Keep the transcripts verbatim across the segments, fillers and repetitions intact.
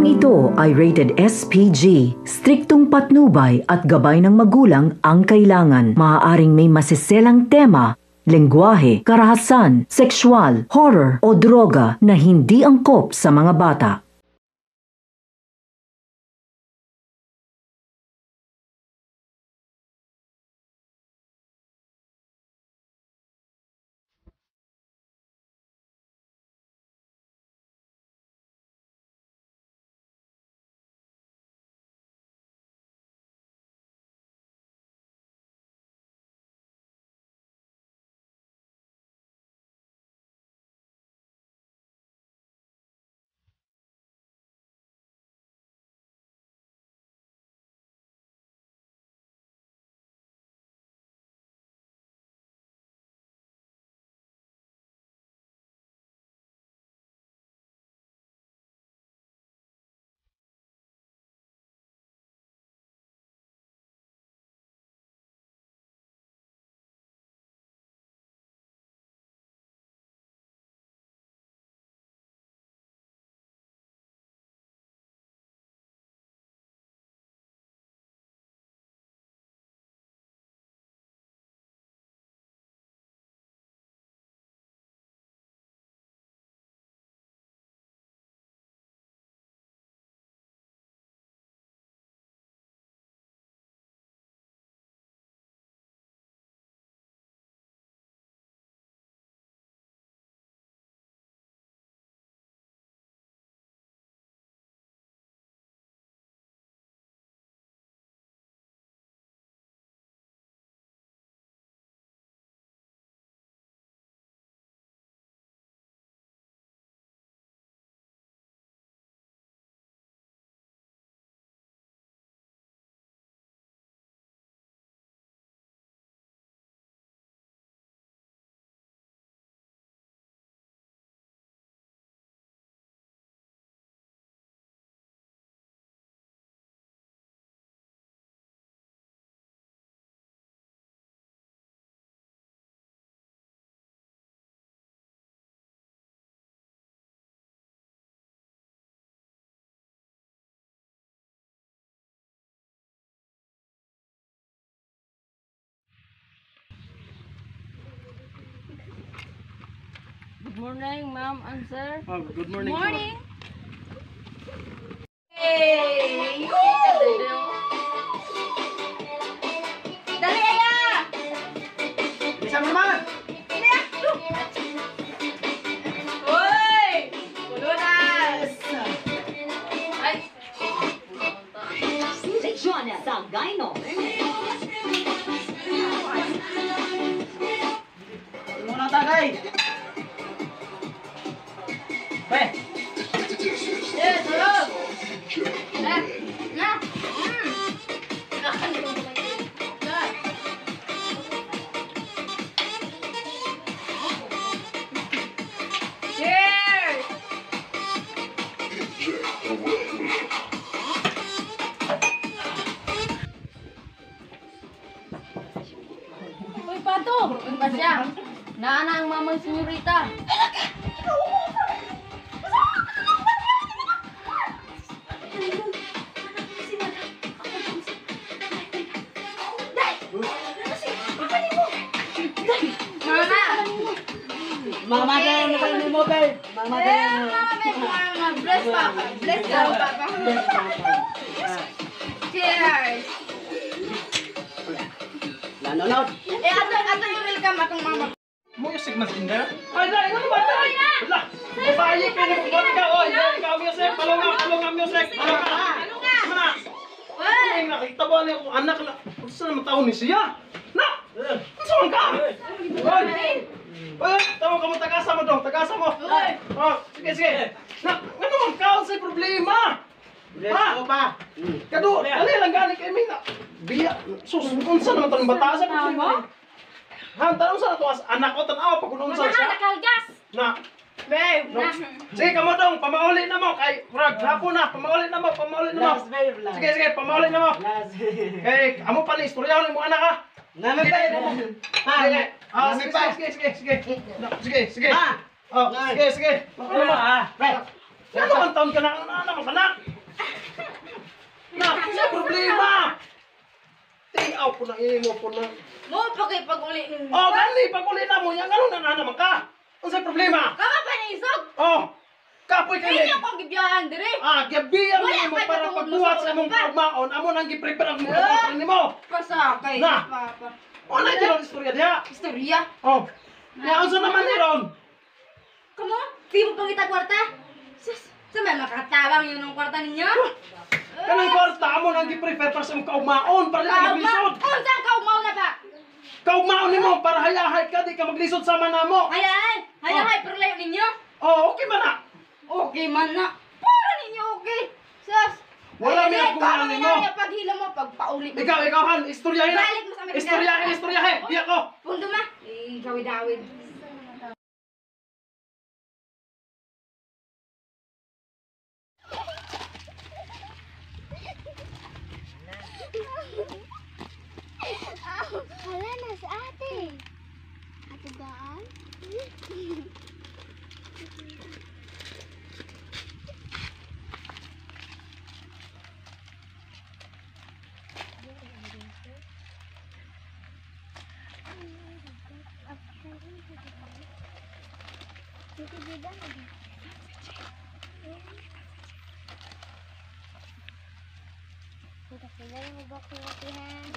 Programang ito ay rated S P G. Striktong patnubay at gabay ng magulang ang kailangan. Maaaring may masiselang tema, lengguwahe, karahasan, sexual, horror o droga na hindi angkop sa mga bata. Good morning, ma'am and sir. Oh, good morning. Morning. Hey! Dali, Aya! Bisa naman. Hoy! Pulunas! Ay! Sezione a Sangaino. Muna tagay. Hey. Yes, tulog! Na! Na! Mm! Na! Cheers! Uy, Pato! Uy, ba siya? Naana ang mamang senyorita. Mama Okay. din, mama din mo babe. Mama Eh, din. mama, mama, bless papa, bless daw papa. Cheers! Nanonood. Eh, ato, ato yung welcome atong mama. Mo yung sigmas in there? Ay, dai, ano ba? Dai. Wala. Babae ka na mo ka. Oy, ikaw music, palunga, palunga music. Palunga. Ano nga? Mana? Uy! Ay, nakita ba niya kung anak na? Saan naman taon ni siya? Na! Saan ka? Oy! Oy, tama ka mo, tagasa mo dong, tagasa mo. Uy! Oh, sige, sige. Na, ano man ka sa problema? Ha? pa. Kado, dali lang gani kay Mina. Biya, sus, unsa naman tanong bata sa problema? Han, tanong sa to as anak ko tanawa pag unsa siya. Nakalgas! Na, Babe! no. Sige ka mo dong, pamauli na mo kay Frag, hapon na, pamauli na mo, pamauli na mo. Last babe, last. Sige, sige, pamauli na mo. Last. Kay, amo pa ni istoryahan mo anak ha. Nami Sige, pa. Sige, ah, Nami sige, pa. sige, sige, sige. No, Sige, sige. Ah. Oh, sige, sige. Ano ba? Ah, right. Ano man taon ka na ang anak mo, anak? Nak, sa problema! Tiyaw po na, mo po na. Mo pa kay pag-uli ninyo. Oh, gali, pag uli na mo, yan gano'n na naman ka. Ano sa problema? Kama pa ni isog. Oh, kapoy kayo. Kaya akong gibiyahan dire. Ah, gabiyan Wala mo pa para katungod mo pagbuhat sa sa imong ulan pa. pagmaon, amo nang gi-prepare ang mga Ah. kapatid nimo. Pasakay Na. ni Papa. Wala dyan ang istorya diya. Istorya. Oh, kaya unsa naman ni Ron? Kamo? Di mo pangita kwarta? Sus, sa may makatabang yun ng kwarta ninyo? Kanang kwarta amo nang gi-prepare para sa imong kaugmaon para di ka Kauma! maglisod. Unsa ka umaw na ba? Kaugmaon nimo para hayahay ka di ka maglisod sama namo. Hayay! Hayay, pero layo ninyo? Oh, okay man na. Okay man na. Para ninyo okay. Sus! Wala may Ay, agkuhan kamo nimo. na paghila mo, pagpauli mo. Ikaw, ikaw han, istoryahin na. Balik mo sa Amerika. Istoryahin, istoryahin. Di ako. Pundo ma. Eh, gawid-awid. Hala na sa ate. Ate daan? Kita sila yung mabakti-baktihan.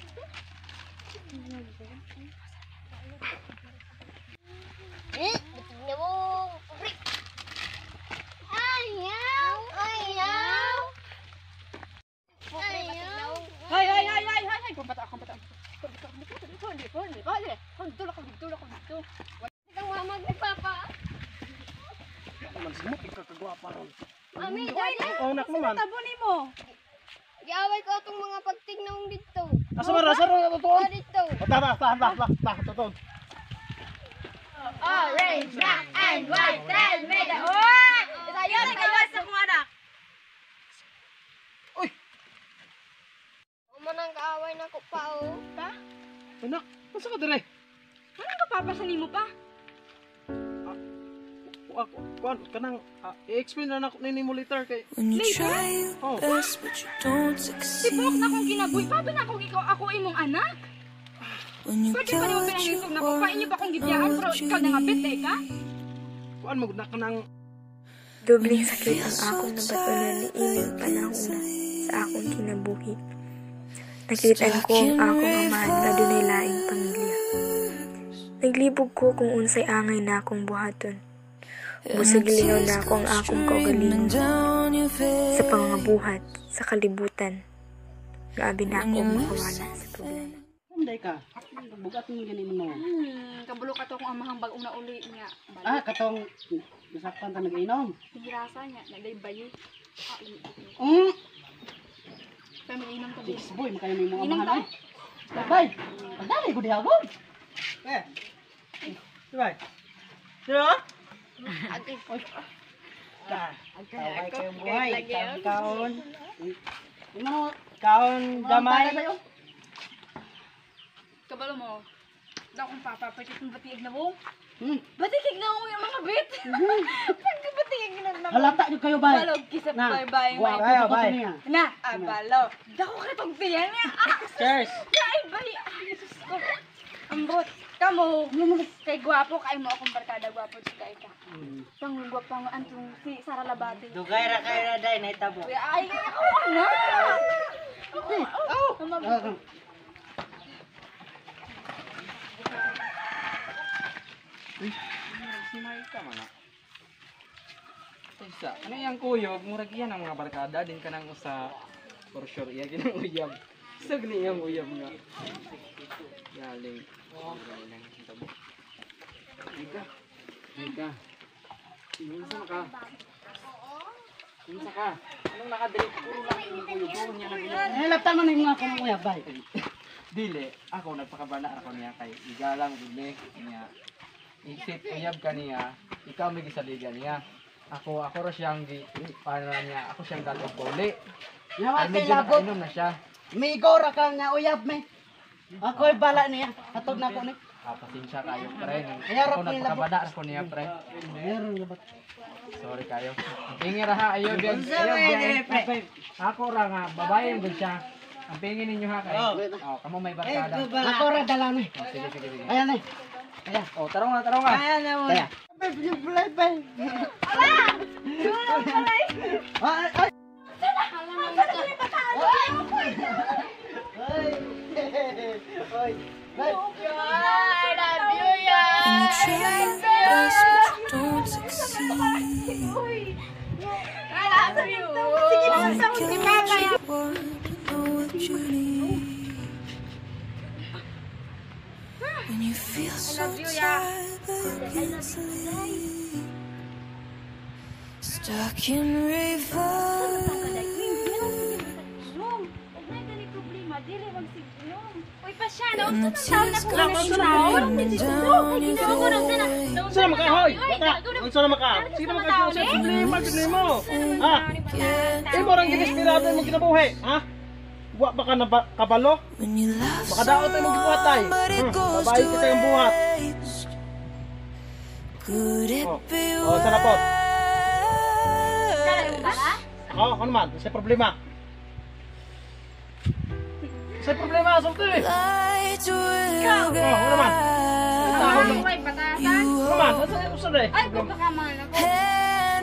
Eh, betul mo. Break. Ayaw! Ayaw! Ayaw! Hay, hay, hay, hay, hay, hay. Kumpata, kumpata. Kumpata, kumpata. Dito, dito, dito, dito. Dito, dito, dito, dito. Ang mamag ni Papa. Man sumuk ikaw kagwapa ron. Mami, daddy. Oh, nak naman. Tabunin mo. Giaway ko itong mga pagtignaw dito. Asa man asa ron totoo? Ah, dito. Tara, tara, tara, tara, tara, totoo. Orange, black, and white, red, made a... Oh! Tayo, tayo sa kong anak. Uy, Umanang kaaway na ko pa, oh. Pa? anak, asa ka dire? Anong kapapasanin mo pa? Ako, kuan kanang ah, i-explain na nako nini mo later kay. When you try your Oh. best but you don't Sibok succeed. na kong kinabuhi. Paano na akong ikaw ako imong anak? When you Pwede pa naman got pinahisog na your ko. Pain niyo pa akong gibiyahan, pero ikaw na nga bete ka? Kuan mo na kanang Dobling sakit ang akong nabatunan ni ining panahon sa akong kinabuhi. Nakitaan ko ang akong amahan nga dunay laing pamilya. Naglibog ko kung unsay angay na akong buhaton. Busog lingaw na ako ang akong kaugalingon sa pangangabuhat, sa kalibutan. Grabe na ako makawala sa problema. Anday ka. Bugat mo ganin mo. Hmm, kabulo ka to kung amahang bag una uli niya. Ah, katong nasaktan ka nag-inom. Hirasa niya, nagday bayo. Ah, ini. Mm. Kaya mag-inom ka din. Six boy, makayo may mga Inom amahan ka? ay. Bay, pagdali ko diha gud. Eh. Bay. Diba? Agay. Ka. Kaway kayong buhay. Kaon kaon. Ano? Kaon gamay. Kabalo mo. Daw kung papapatit ng batiig na mo. Hmm. Batikig na mo yung mga bit. Pagkabatikig na naman. Halata jud kayo bay. Balog, kisap Na. bye bye. Guwapo Bye, ko bye. niya. Na, abalo. Dako ka itong tiyan niya. Cheers. Ay, bali. Ay, Jesus ko. Ambot. Kamo, kay gwapo, kay mo akong barkada, gwapo si kay ka. Pang gwapo ang antong si Sara Labate. Dugay ra kay ra day na itabo. Kuya, ay, ay, ako na. Oh, oh. Si Maika man na. Isa, ano yung kuyog? Murag yan ang mga barkada. Din ka nang usa for sure. Iya ginang uyab. Sug ni yung uyab nga. Galing. Galing lang. Tabo. Ika. Ika. Minsa ka. Minsa ka. Anong nakadiri? Puro lang yung kuyog. Puro niya na ginang. Eh laptan man yung mga kanang uyab bay. Dili. Ako nagpakabana ako niya kay igalang gudli niya. Isip uyab ka niya, ikaw may gisaligan niya. Ako, ako ro siyang gi, paano na niya, ako siyang gatong puli. Nyawa Ay kay medyo labot. nakainom na siya. Migo ra ka nga uyab me. Ako'y bala niya. Hatod na ko ni. Ah, pasensya kayo, pre. Ayara, Ako pre, nagpakabada ako niya, pre. Meron na ba? Sorry kayo. Tingin ra ha, ayo biag. Unsa ba yan, pre? Ako ra nga, babae yung gud siya. Ang pingin ninyo ha kayo. Oh, kamo may barkada. Ako ra dala ni. Oh, sige, sige, sige. Ayan ay. Ayan. Oh, tarong nga, tarong nga. Ayan na mo. Ayan. Bulay pa. Ala! Yung palay! Ay, ay. Ay. Ay. I love you, yeah! And you try your best, but you don't succeed. I love you! Sige naman sa You're ulit what you want, know what you need. When you feel so tired, but can't sleep. Stuck in reverse. And the tears come streaming down your face. Saan maka, hoy? Bata, saan maka? Sino maka sa problema gid mo? Ha? Imo rang ginisperado mo kinabuhi, ha? Wa baka na ba- kabalo? When you love Baka daot ay mo gibuhatay. someone, but it Hmm, goes babae to kita yung buhat. waste. Could it Oh. be Oh, sana po. worse? Oh, ano man? Sa problema. Sa problema sulti. Light will Oh, ano man? guide May batasan. you Ano man? Sa usa dai. Ay, kung pakaman ako. and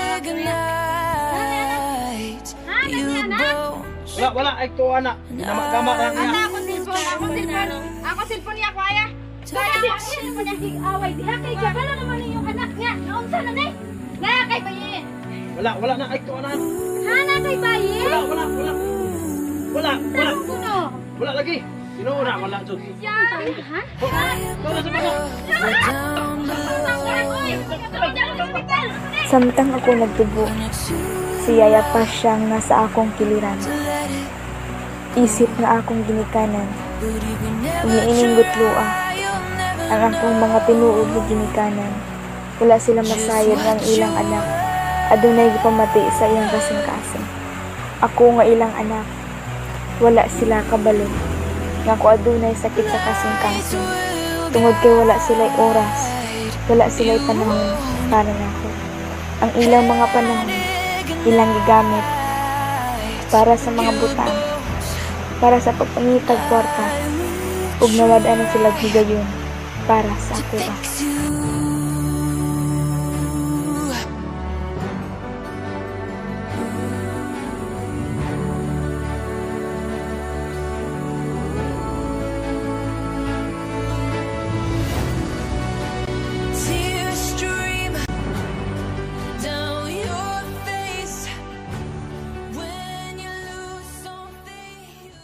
ignite your bones. Wala, wala ay to ana. Gama-gama lang Ana, niya. ako silpon. Ako silpon. Ako silpon niya, kuya. Kaya di ako yan naman yung hig-away. Di kay Gabala naman yung anak niya. Naunsa na na. Naya kay bayi. Wala, wala na ay to ana. Hana kay bayi. Wala, wala, wala. Wala, wala. Kuno. Wala lagi. Sino na wala jud. Yan. Ha? Wala sa mga. Down Samtang ako nagtubo, si Yaya pa siyang nasa akong kiliran. Isip na akong ginikanan, umiining luah. Ang akong mga tinuod na ginikanan, wala sila masayod ng ilang anak. Adunay gipamati sa iyang kasing-kasing. Ako nga ilang anak, wala sila kabalo. Nga ko adunay sakit sa kasing-kasing. Tungod kay wala sila'y oras, wala sila'y panahon para nako. Ang ilang mga panahon, ilang gigamit para sa mga butang, para sa pagpangitag kwarta, ug nawad-an na sila gigayon para sa ako. tears stream down your face when you lose something you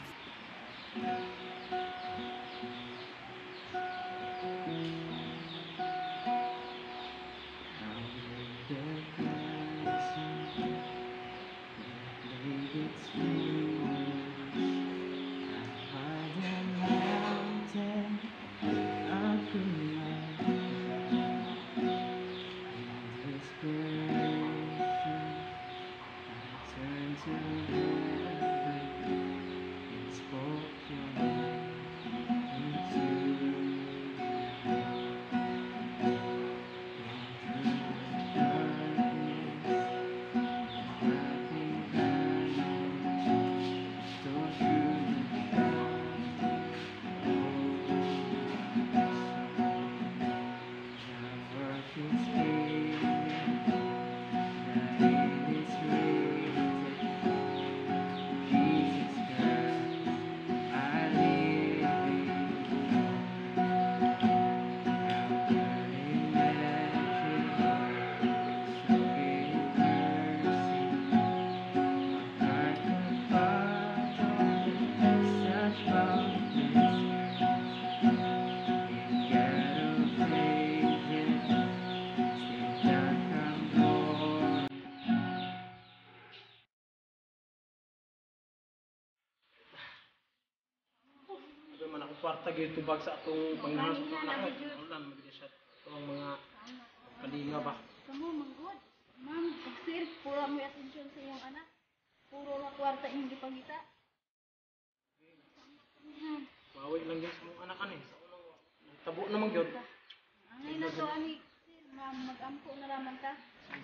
Sabi man ako kwarta gyud tubag sa atong panginahan sa anak ko. Wala na magdi siya. Itong mga kalinga ba. Kamu manggod. Ma'am, sir, pura mo yung atensyon sa iyong anak. Puro na kwarta yung gipangita. Bawi lang din sa mga anak ani. Sa unang Tabo naman yun. Ay, na to, ani. Mag-ampo na naman ka.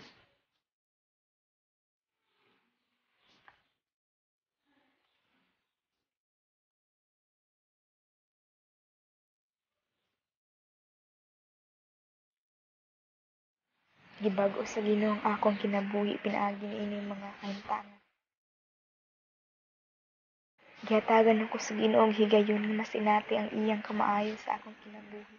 Gibago sa Ginoo ang akong kinabuhi pinaagi niining mga kaintanan. Gihatagan ako sa Ginoo og higayon nga masinati ang iyang kamaayo sa akong kinabuhi.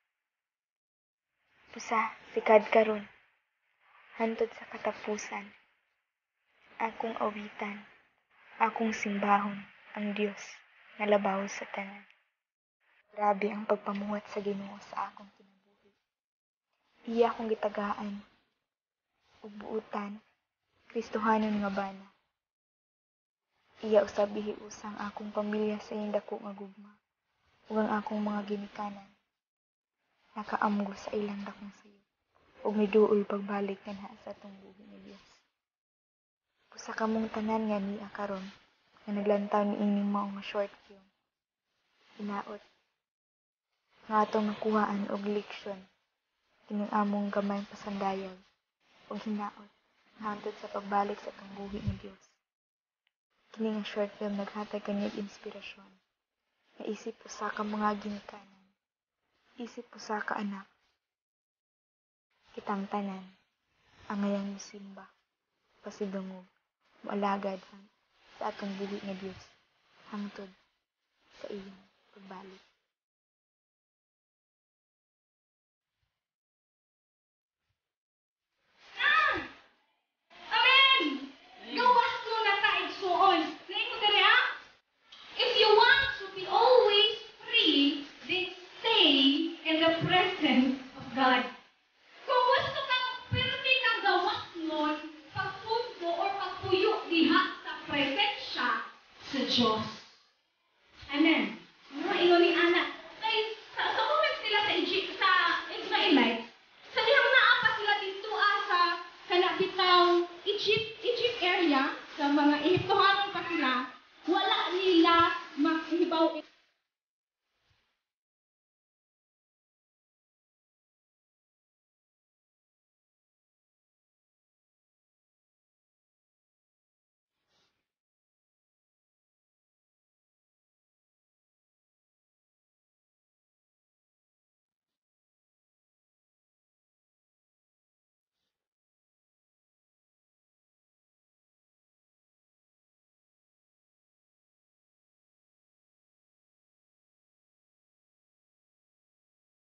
Pusa, sikad karon, hantod sa katapusan, akong awitan, akong simbahon ang Dios nga labaw sa tanan. Grabe ang pagpamuhat sa Ginoo sa akong kinabuhi. Iya akong gitagaan, ug buutan, Kristohanon nga bana. Iya usab usang akong pamilya sa iyang dako nga gugma, ug ang akong mga ginikanan. Nakaamgo sa ilang dakong sayo, ug miduol pagbalik kanha sa atong buhi ni Dios. Pusa kamong tanan nga niya karon, nga naglantaw ni ining mao nga short film. Inaot, nga atong nakuhaan og leksyon, kining among gamay pasandayag, ug hinaot, hantod sa pagbalik sa atong buhi ni Dios. Kini nga short film naghatag kaniya inspirasyon. Naisip usa ka mga ginikanan. Isip usa ka anak. Kitang tanan, ang ngayang musimba, pasidungog, moalagad ang sa atong buhi nga Dios, hangtod sa iyang pagbalik. Amen! Gawas mo na ta igsuon. Ngayon dere ha? If you want to be always free, then stay in the presence of God.